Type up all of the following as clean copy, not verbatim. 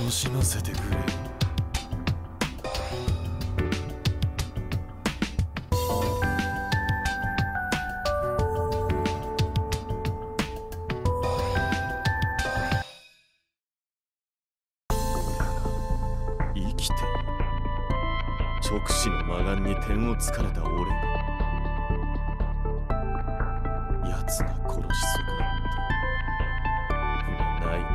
楽しませてくれ。生きている。直視の魔眼に点をつかれた俺が奴が殺し損なったはない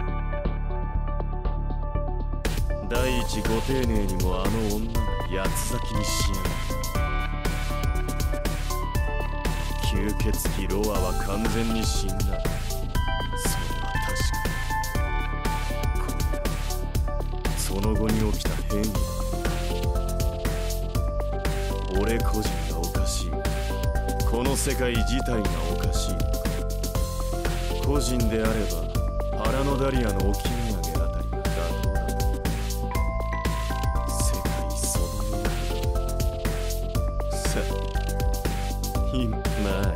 な。第一ご丁寧にもあの女が八つ咲きにしやがる。吸血鬼ロアは完全に死んだ。それは確か。その後に起きた変異。俺個人がおかしい。この世界自体がおかしい。個人であればパラノダリアの置き土産あたりが妥当だ。世界そのものだ。さあ、まあ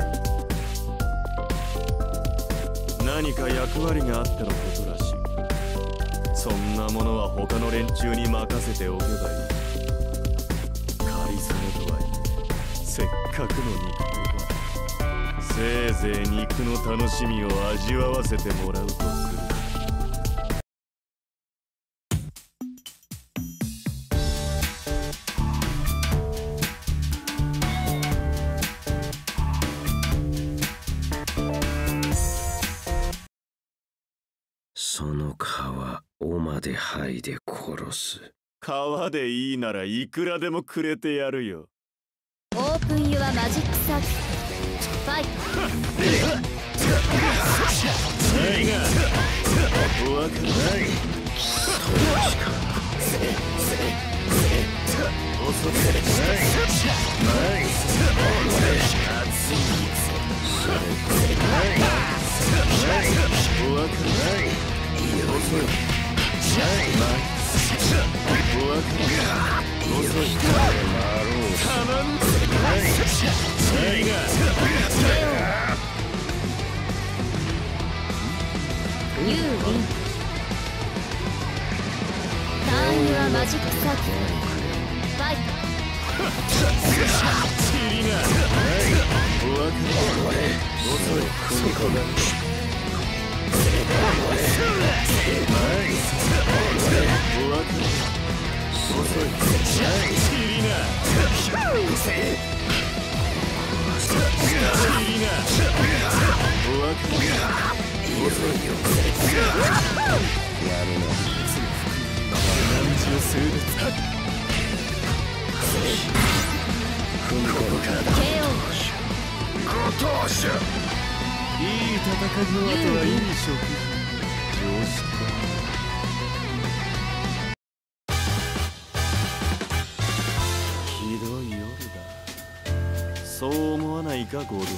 いい。何か役割があってのことらしい。そんなものは他の連中に任せておけばいい。カリスマとはいえせっかくの肉体だ。せいぜい肉の楽しみを味わわせてもらうとする。 その皮尾まで剥いで殺す。 皮でいいならいくらでもくれてやるよ。 オープンユアマジックサーキットファイト。 何が怖くない。遅くない怖くない。遅い。怖くない。遅い。たまんない。何がユーウィン。ターンユアマジックサーキットファイト。 チリが怖くない。遅い。踏み込む。いい戦いの後はいい食事。常識だ。ひどい夜だ。そう思わないか、ゴドウ。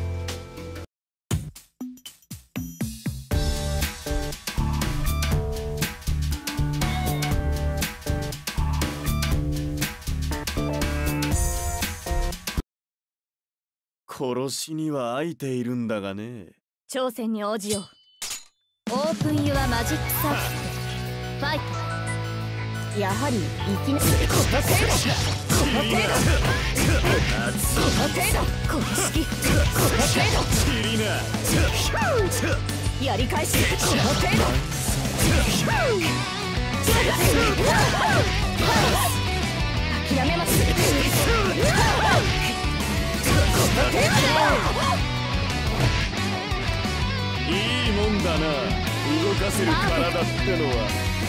殺しには空いているんだがね。 挑戦に応じよう。オープンユアマジックサーキットファイト。やはりいきなりこの程度この式この程度やり返しこの程度諦めます。 いいもんだな、動かせる体ってのは。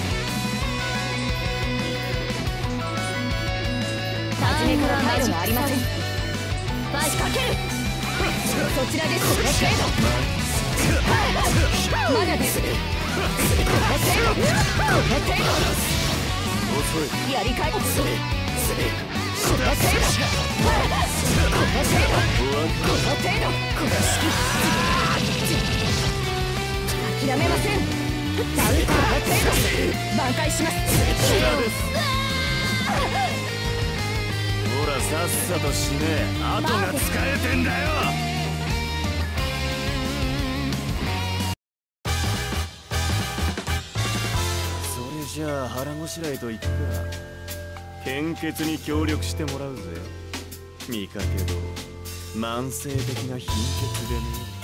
初めから入るもありません。仕掛ける。そちらです。この程度まだです。この程度やり返す。この程度この程度この式諦めません。ダウンターの程度挽回します。 ほらさっさと死ね。後が使えてんだよ。それじじゃあ腹ごしらえといくか。献血に協力してもらうぜ。見かけど慢性的な貧血でね。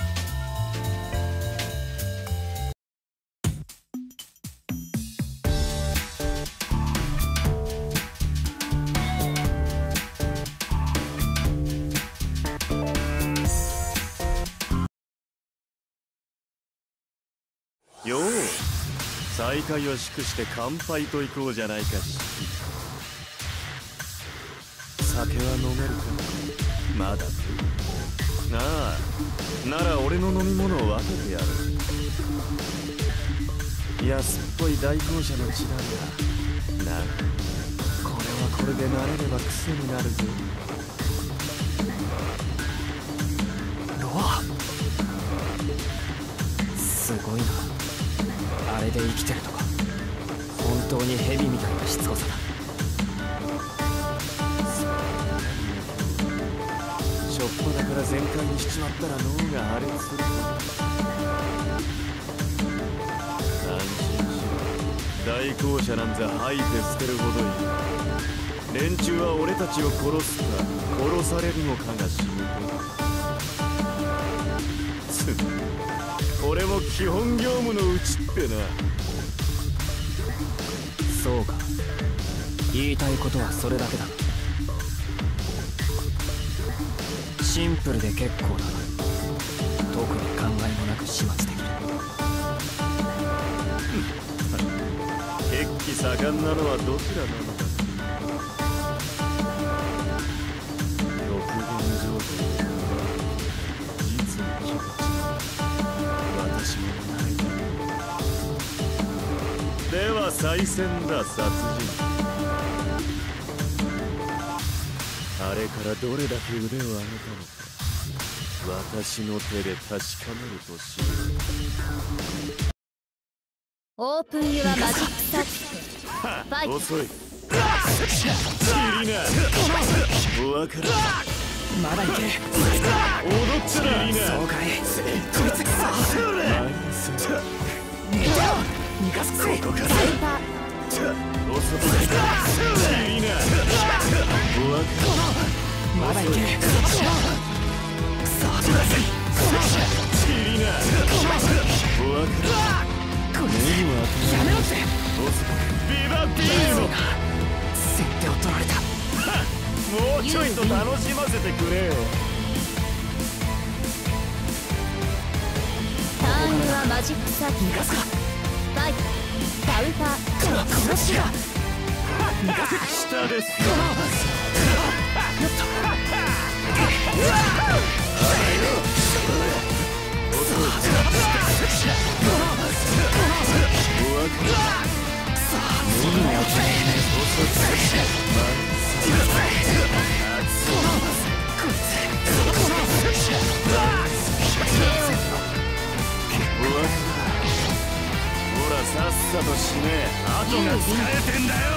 よう、再会を祝して乾杯と行こうじゃないかし。酒は飲めるか。まだと。なあ、なら俺の飲み物を分けてやる。安っぽい大公社の血なんだ。なあ、これはこれで慣れれば癖になるぜ。 ロア、すごいな。あれで生きてるとか、本当に蛇みたいなしつこさだ。 しょっぱだから全開にしちまったら脳が破裂する。安心しろ。大公社なんざ吐いて捨てるほどいい。連中は俺たちを殺すか殺されるのかが仕事。これも基本業務のうちってな。 そうか、言いたいことはそれだけだ。シンプルで結構だ。特に考えもなく始末できる。 血気盛んなのはどちらなのか。極限状態は実に気持ちいい。私もないだろう。では再戦だ、殺人。あれからどれだけ腕を上げたのか、私の手で確かめるとしよう。 オープンユアマジックサーキット。 遅い。キリナ、お分かり。 まだいけ。 踊ってな。キリナ、 そうかい。こいつくそ。逃がすくせ。ここから。 遅い。キリナ、お分かり。 まだいけ。くそ。 キリナ、お分かり。やめろって。 ビバビーム。 先手を取られた。 もうちょいと楽しませてくれよ。 ターンユアマジックサーキット。ファイトカウンター。 殺しが下です。ほらさっさと死ね。後が疲れてんだよ。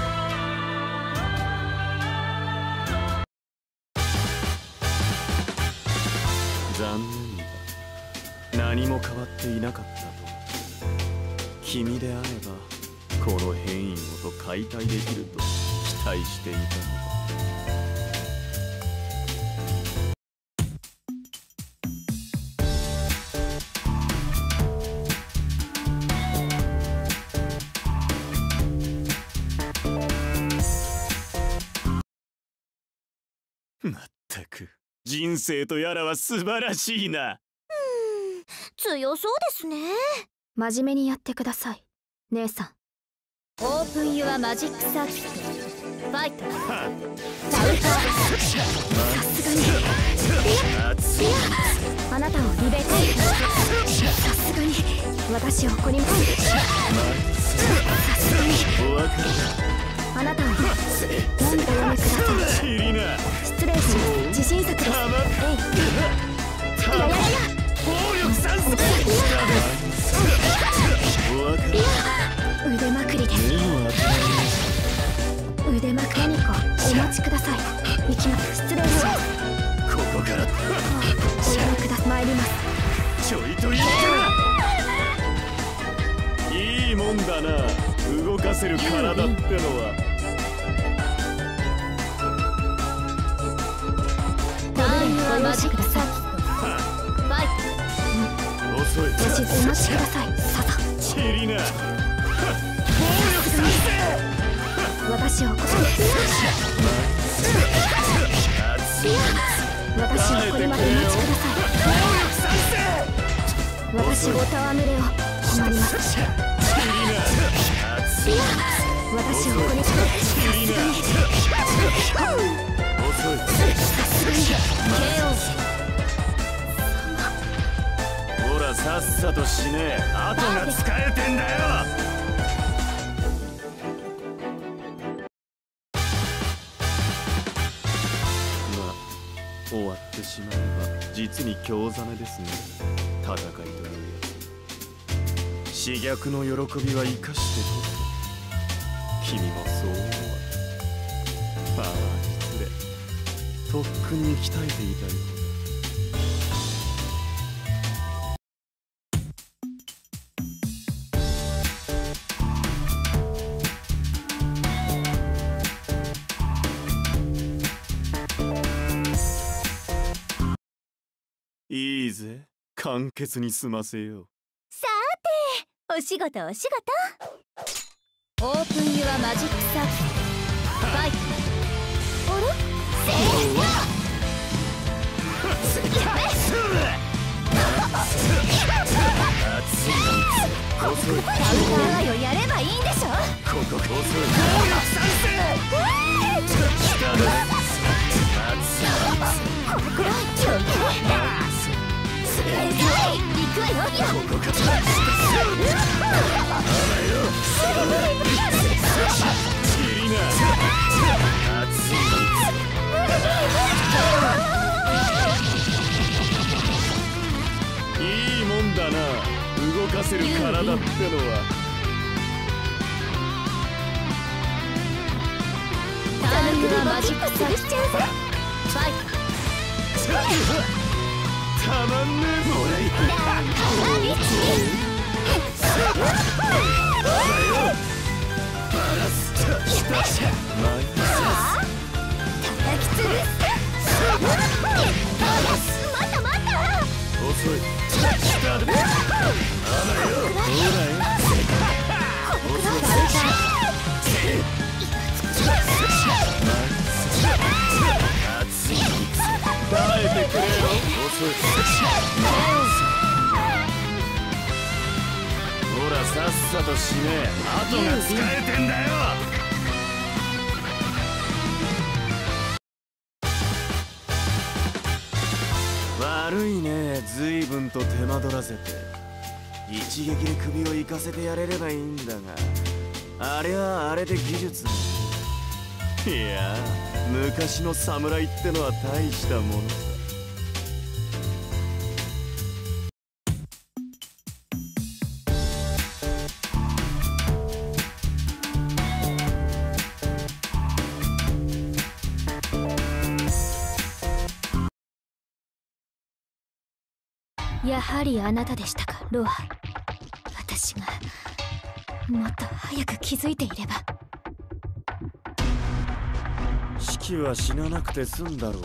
残念だ。何も変わっていなかったと。君であればこの変異ごと解体できると期待していたのだ。まったく人生とやらは素晴らしいな。 強そうですね。 真面目にやってください、姉さん。 オープンユアマジックサーキット。ファイトカウンター。 さすがにあなたをリベート。さすがに私をここにさすがにあなたを何とお読みください。失礼します。自信作です。やややや暴力さんす腕まくりです。腕まくりにこお待ちください。行きます。失礼します。 ここからお読みください。参ります。 ちょいといいから。いいももんだな、動かせる体ってのは。 タイムはマジックサーキット。ファイト。 遅い。 お待ちください。ささ。 チリナ。 私を起こせ。私をこれまでお待ちください。私ごたわむれを困ります。私をこれからさすがに KO。 ほらさっさと死ね。後が使えてんだよ。終わってしまえば実に興ざめですね、戦いというやつ。刺逆の喜びは生かしてとって君もそう思わ。ああ失礼、とっくに鍛えていたようだ。いいぜ、簡潔に済ませよう。 さーて、お仕事お仕事。オープンユアマジックサーキット。ファイト。あれ？せーの。カウンターワイをやればいいんでしょ。 こここそいいもんだな、動かせる体ってのは。 タイムはマジックサーキット。ファイト。 たまんねえぞ。耐えてくれよ。ほらさっさと死ね。後が使えてんだよ。悪いね、随分と手間取らせて。一撃で首を行かせてやれればいいんだが、あれはあれで技術。いやー、昔の侍ってのは大したものさ。 やはりあなたでしたか、ロア。私がもっと早く気づいていれば。 シキは死ななくて済んだろう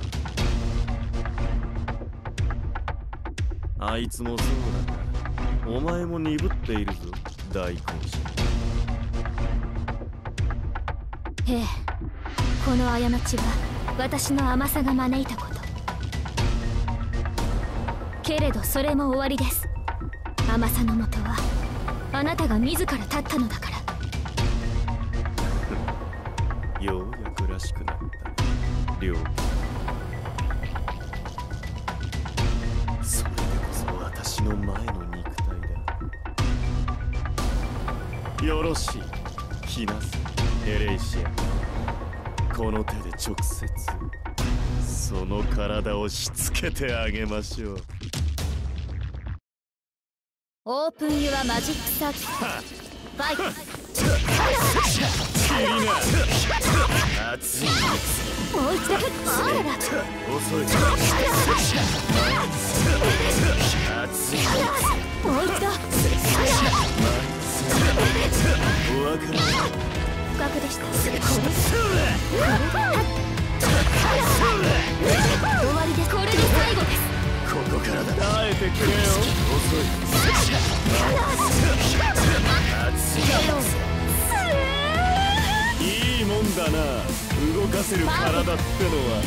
な。あいつもそうだが、お前も鈍っているぞ、大根者。 ええ、この過ちは私の甘さが招いたこと。けれどそれも終わりです。甘さのもとはあなたが自ら立ったのだから。 ようやくらしくなった、両家。それでこそ私の前の肉体だ。よろしい、来なさい、エレイシア。この手で直接その体をしつけてあげましょう。 オープンユアマジックサーキット。ファイト。 熱い。 もう一度。あらら。 遅い。 もう一度。 お分かり。 不覚でした。終わりです。これで最後です。 ここからだ。耐えてくれよ。遅い。熱い。いいもんだな。動かせる体ってのは。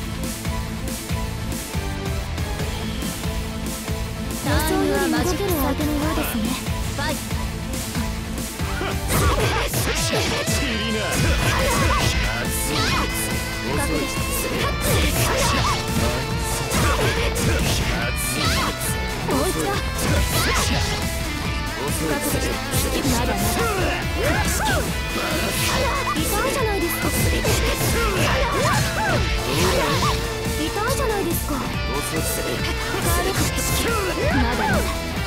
タイムはマジックサークルのようですね。ファイト。 チリナ。 不覚でした。もう一度。不覚でした。まだまだ。痛いじゃないですか。痛いじゃないですか。まだまだ。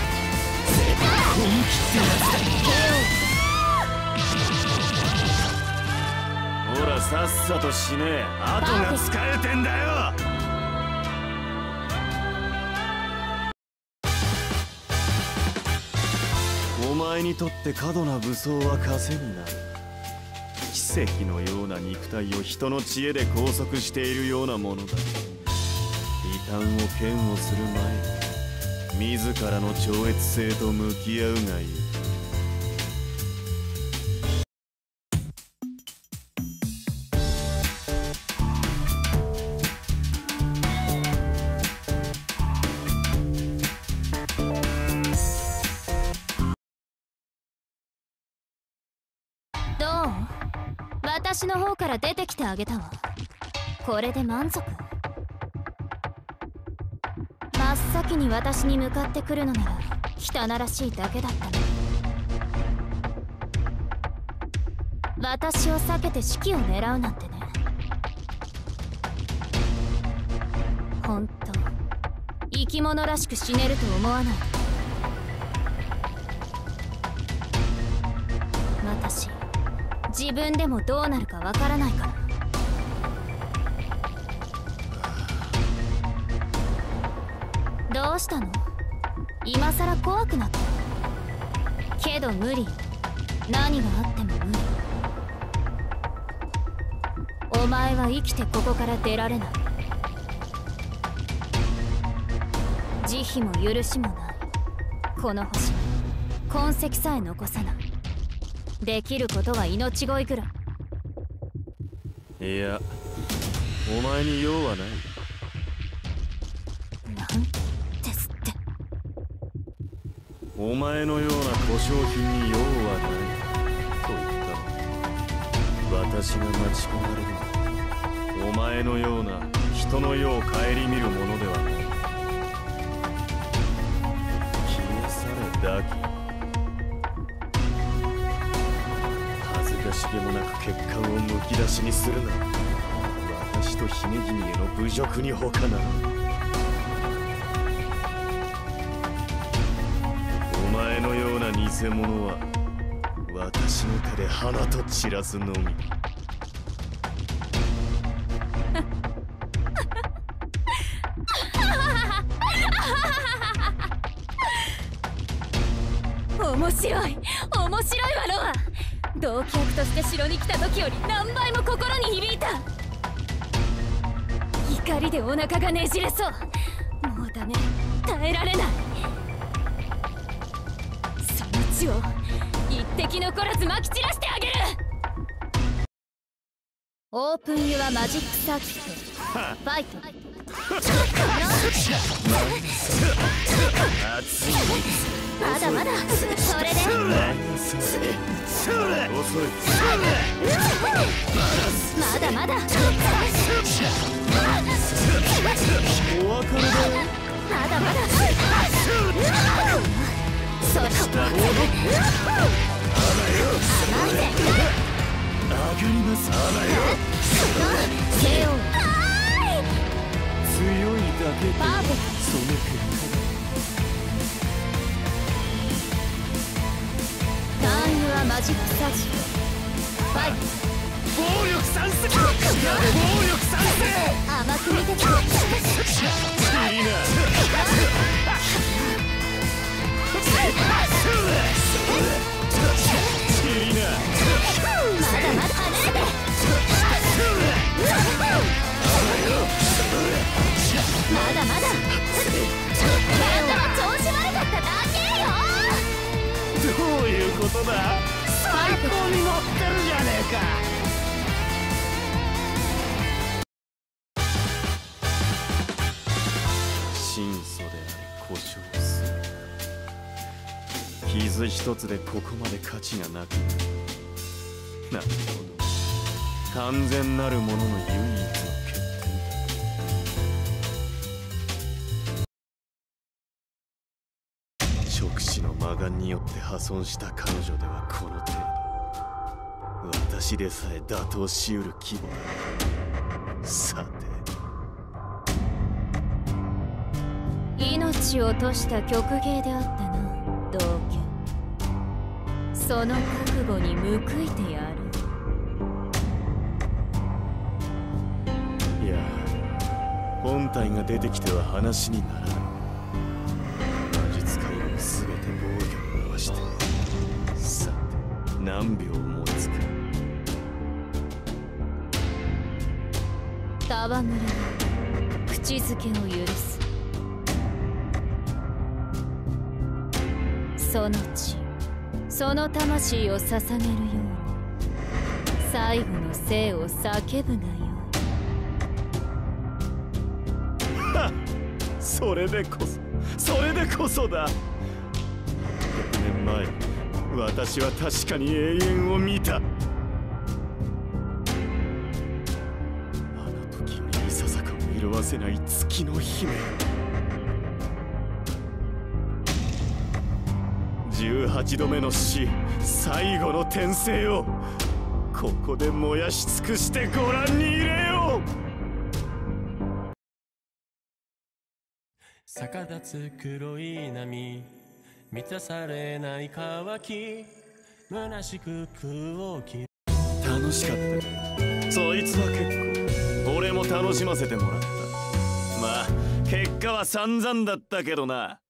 ほらさっさと死ね。後が疲れてんだよ。お前にとって過度な武装は枷になる。奇跡のような肉体を人の知恵で拘束しているようなものだ。異端を嫌悪する前に自らの超越性と向き合うがいい。 どう？私の方から出てきてあげたわ。これで満足？真っ先に私に向かってくるのなら汚らしいだけだったの。私を避けて指揮を狙うなんてね。ほんと生き物らしく死ねると思わない。私自分でもどうなるかわからないから。どうしたの？今さら怖くなった？けど無理。何があっても無理。お前は生きてここから出られない。慈悲も許しもない。この星に痕跡さえ残さない。できることは命乞いぐらい。 いや、お前に用はない。 なんですって。 お前のような故障品に用はないと言った。私が待ち焦がれるのはお前のような人の世を顧みるものではない。消え去れだけ。恥ずかしげもなく血管をむき出しにするな。私と姫君への侮辱に他ならない。お前のような偽物は私の手で花と散らすのみ。 面白い面白いわロア。同期役として城に来た時より何倍も心に響いた。怒りでお腹がねじれそう。もうダメ、耐えられない。その血を一滴残らずまき散らしてあげる。オープンユアマジックサーキットファイト。まだまだ。それで遅い。 まだまだ。 お別れだよ。 まだまだ。それ甘いぜ。上がります。 KO。 強いだけでパーフェクト。 その結果ターンユアマジックサージファイト。 暴力賛成。暴力賛成。 甘く見てた。 いいな。 ことだ。最高に乗ってるじゃねえか。真素であり故障する。傷一つでここまで価値がなくなる。なるほど。完全なるものの唯一の欠点だ。直視の魔眼によって破損した彼女ではこの程度。私でさえ打倒しうる規模だ。さて命を落とした曲芸であったな、道家。その覚悟に報いてやる。 いや、本体が出てきては話にならない。魔術界を全て防御に回して、さて何秒もつか。 戯れの口づけを許す。その血、その魂を捧げるように最後の生を叫ぶがよい。 はっ、それでこそだ。6年前私は確かに永遠を見た。あの時よりいささかも色褪せない月の姫。18度目の死、最後の転生をここで燃やし尽くしてご覧に入れよう。 逆立つ黒い波、満たされない渇き、虚しく空を切る。 楽しかったね。そいつは結構俺も楽しませてもらった。まあ結果は散々だったけどな。